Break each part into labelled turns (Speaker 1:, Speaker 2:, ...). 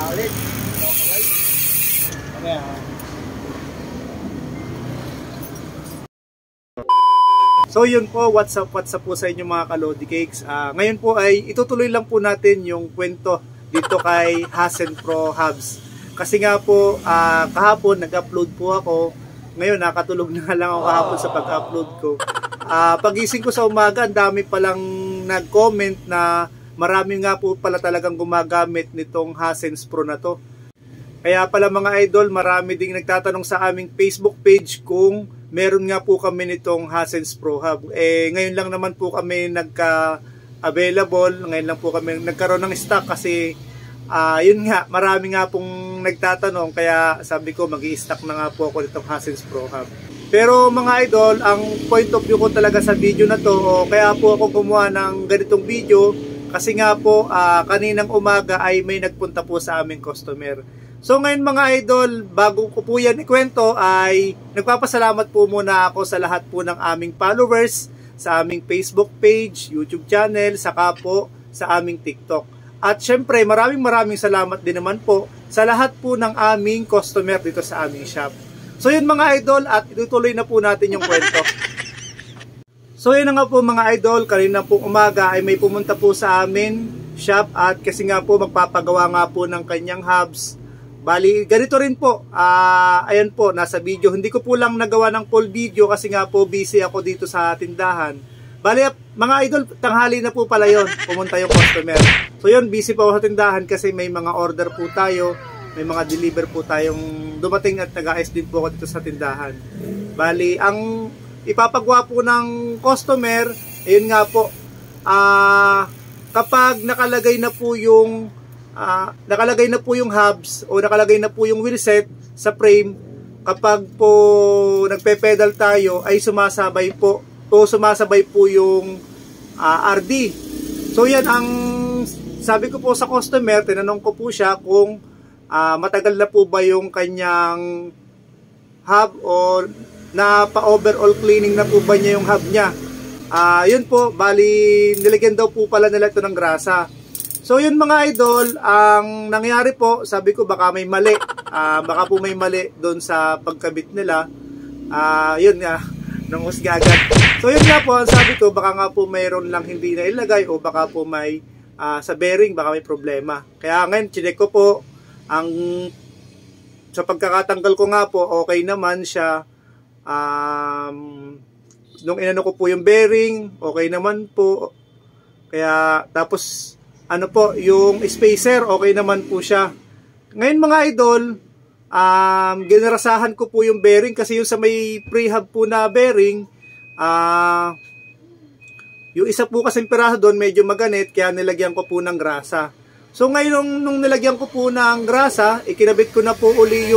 Speaker 1: ulit. Okay. So yun po, what's up po sa inyo mga Kalodi Cakes. Ngayon po ay itutuloy lang po natin yung kwento dito kay Hasen Pro Hubs. Kasi nga po, kahapon nag-upload po ako. Ngayon nakatulog na lang ako kahapon sa pag-upload ko. Pagising ko sa umaga, ang dami palang nag-comment na marami nga po pala talagang gumagamit nitong Hasen Pro na to. Kaya pala mga idol, marami ding nagtatanong sa aming Facebook page kung meron nga po kami nitong Hasen Pro Hub. Ngayon lang naman po kami nagka-available. Ngayon lang po kami nagkaroon ng stock kasi yun nga, marami nga pong nagtatanong. Kaya sabi ko, mag-i-stock na nga po ako nitong Hasen Pro Hub. Pero mga idol, ang point of view ko talaga sa video na to, kaya po ako gumawa ng ganitong video, kasi nga po, kaninang umaga ay may nagpunta po sa aming customer. So ngayon mga idol, bago ko po yan ikwento ay nagpapasalamat po muna ako sa lahat po ng aming followers, sa aming Facebook page, YouTube channel, saka po sa aming TikTok. At syempre maraming salamat din naman po sa lahat po ng aming customer dito sa aming shop. So yun mga idol, at itutuloy na po natin yung kwento. So yun na nga po mga idol, kanina pong umaga ay may pumunta po sa amin shop at kasi nga po magpapagawa nga po ng kanyang hubs. Bali, ganito rin po, ayan po, nasa video. Hindi ko po lang nagawa ng full video kasi nga po busy ako dito sa tindahan. Bali, mga idol, tanghali na po pala yon, pumunta yung customer. So yun, busy po ako sa tindahan kasi may mga order po tayo, may mga deliver po tayong dumating at nag-aayos din po ako dito sa tindahan. Bali, ang ipapagawa po ng customer, ayun nga po, kapag nakalagay na po yung hubs o nakalagay na po yung wheelset sa frame, kapag po nagpe-pedal tayo ay sumasabay po yung RD. So yan ang sabi ko po sa customer, tinanong ko po siya kung matagal na po ba yung kanyang hub o napa-overall cleaning na po ba niya yung hub niya. Yun po, bali nilagyan daw po pala nila ito ng grasa. So yun mga idol, ang nangyari po, sabi ko baka may mali. Baka po may mali doon sa pagkabit nila. Yun nga, nanghusga agad. So yun nga po, ang sabi ko baka nga po mayroon lang hindi na ilagay o baka po may sa bearing, baka may problema. Kaya ngayon, chinek ko po, sa pagkakatanggal ko nga po, okay naman siya. Nung inano ko po yung bearing, okay naman po. Kaya tapos ano po, yung spacer, okay naman po siya. Ngayon mga idol, ginarasahan ko po yung bearing kasi yung sa may pre-hub po na bearing, yung isa po kasing piraso doon medyo maganit, kaya nilagyan ko po ng grasa. So ngayon nung nilagyan ko po ng grasa, ikinabit ko na po uli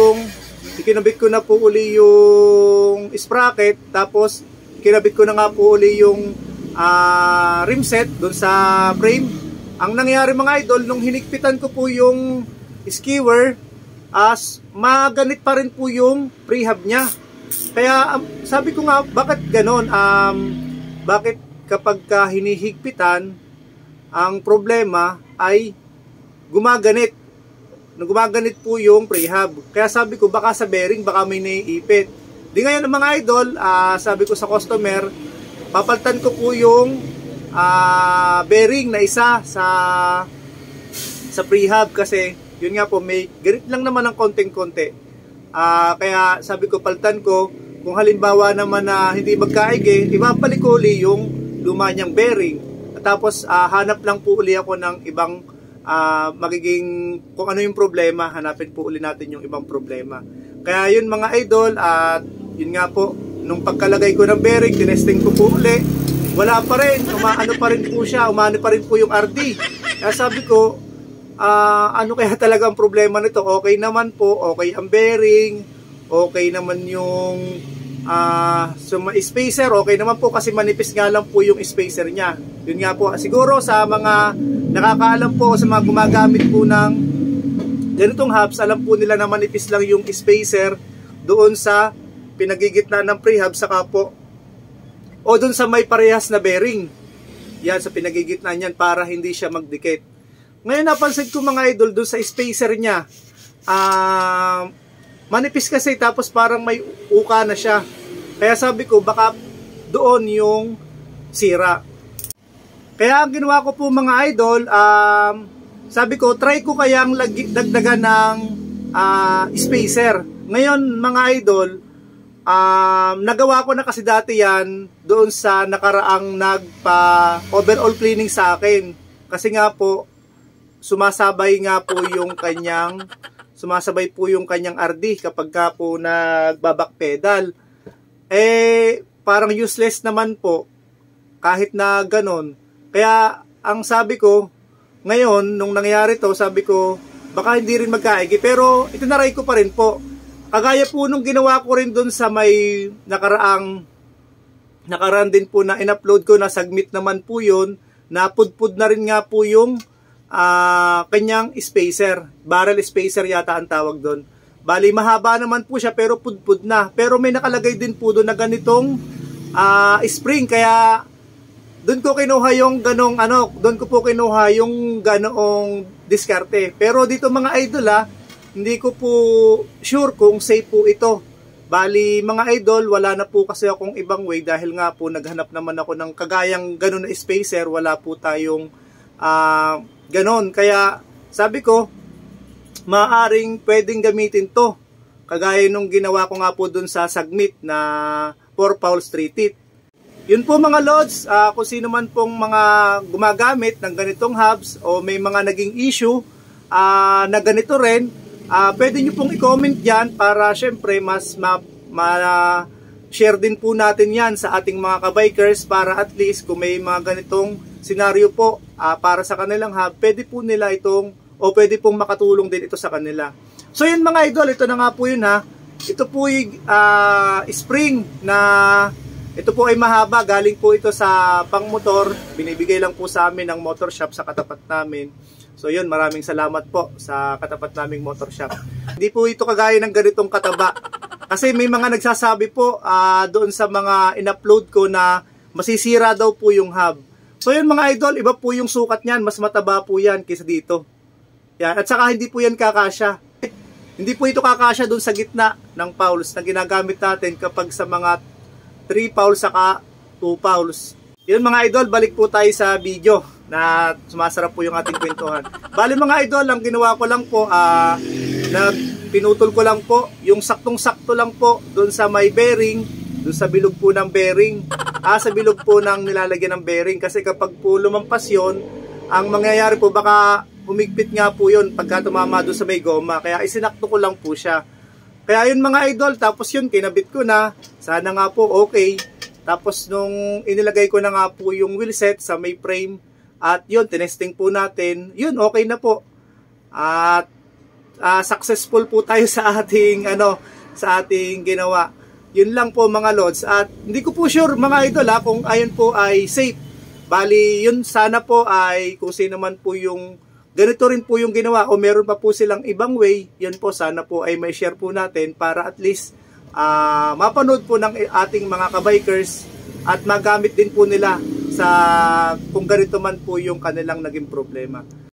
Speaker 1: yung sprocket, tapos ikinabit ko na nga po uli yung rim set doon sa frame. Ang nangyari mga idol, nung hinigpitan ko po yung skewer, maganit pa rin po yung pre-hub niya. Kaya sabi ko nga, bakit ganon? Bakit kapag hinihigpitan, ang problema ay gumaganit. Gumaganit po yung pre-hub. Kaya sabi ko, baka sa bearing, baka may naiipit. Di ngayon mga idol, sabi ko sa customer, papalitan ko po yung bearing na isa sa pre-hub kasi yun nga po may ganit lang naman ng konting-konti. Kaya sabi ko palitan ko, kung halimbawa naman na hindi magkaigi, ibabalik ko uli yung luma niyang bearing. At tapos hanap lang po uli ako ng ibang magiging kung ano yung problema, hanapin po uli natin yung ibang problema. Kaya yun mga idol, at yun nga po, nung pagkalagay ko ng bearing, tinesting ko po uli. Wala pa rin, umano pa rin po yung RD. Kaya sabi ko, ano kaya talaga ang problema nito? Okay naman po, okay ang bearing, okay naman yung spacer, okay naman po kasi manipis nga lang po yung spacer niya. Yun nga po, siguro sa mga nakakaalam po, sa mga gumagamit po ng ganitong hubs, alam po nila na manipis lang yung spacer doon sa pinagigitna ng pre-hub, saka po o dun sa may parehas na bearing. Yan, sa pinagigitna niyan para hindi siya magdikit. Ngayon napansin ko mga idol doon sa spacer niya. Manipis kasi tapos parang may uka na siya. Kaya sabi ko baka doon yung sira. Kaya ang ginawa ko po mga idol, sabi ko try ko kayang dagdagan ng spacer. Ngayon mga idol, nagawa ko na kasi dati yan doon sa nakaraang nagpa-overall cleaning sa akin. Kasi nga po, sumasabay po yung kanyang RD kapag ka po nagbabak pedal. Parang useless naman po kahit na ganon. Kaya ang sabi ko, ngayon, nung nangyari to, sabi ko, baka hindi rin magkaigi. Pero itinaray ko pa rin po. Kagaya po nung ginawa ko rin dun sa may nakaraan din po na in-upload ko, na submit naman po yun, napudpud na rin nga po yung kanyang spacer. Barrel spacer yata ang tawag doon. Bali, mahaba naman po siya pero pudpud na. Pero may nakalagay din po doon na ganitong spring. Kaya doon ko kinuha yung doon ko po kinuha yung ganoong diskarte. Pero dito mga idol hindi ko po sure kung safe po ito. Bali mga idol, wala na po kasi akong ibang way dahil nga po naghanap naman ako ng kagayang ganon na spacer. Wala po tayong ganon. Kaya sabi ko, maaring pwedeng gamitin to. Kagaya nung ginawa ko nga po dun sa submit na 4 pounds 3 teeth. Yun po mga lods, kung sino man pong mga gumagamit ng ganitong hubs o may mga naging issue na ganito rin, pwede nyo pong i-comment dyan para syempre mas share din po natin yan sa ating mga kabikers para at least kung may mga ganitong senaryo po para sa kanilang hub, pwede po nila pwede pong makatulong din ito sa kanila. So yun mga idol, ito na nga po yun Ito po yung spring na ito po ay mahaba, galing po ito sa pangmotor, binibigay lang po sa amin ng motor shop sa katapat namin. So yun, maraming salamat po sa katapat naming motor shop. Hindi po ito kagaya ng ganitong kataba. Kasi may mga nagsasabi po doon sa mga in-upload ko na masisira daw po yung hub. So yun mga idol, iba po yung sukat niyan, mas mataba po yan kaysa dito. Yan. At saka hindi po yan kakasya. Hindi po ito kakasya doon sa gitna ng pawls na ginagamit natin kapag sa mga 3 pawls saka 2 pawls. Yun mga idol, balik po tayo sa video na sumasarap po yung ating kwentuhan. Bali mga idol, ang ginawa ko lang po, pinutol ko lang po, yung saktong-sakto lang po doon sa may bearing, doon sa bilog po ng bearing, sa bilog po ng nilalagyan ng bearing. Kasi kapag po lumampas yun, ang mangyayari po baka humigpit nga po yun pagka tumama doon sa may goma. Kaya isinakto ko lang po siya. Kaya yun mga idol, tapos yun kinabit ko na, sana nga po okay. Tapos nung inilagay ko na nga po yung wheelset sa may frame, at yun, tinesting po natin, yun okay na po. At successful po tayo sa ating ginawa. Yun lang po mga lods. At hindi ko po sure mga idol kung ayun po ay safe. Bali yun sana po ay kung sino man po yung ganito rin po yung ginawa o meron pa po silang ibang way, yun po sana po ay may share po natin para at least mapanood po ng ating mga kabikers at magamit din po nila sa kung ganito man po yung kanilang naging problema.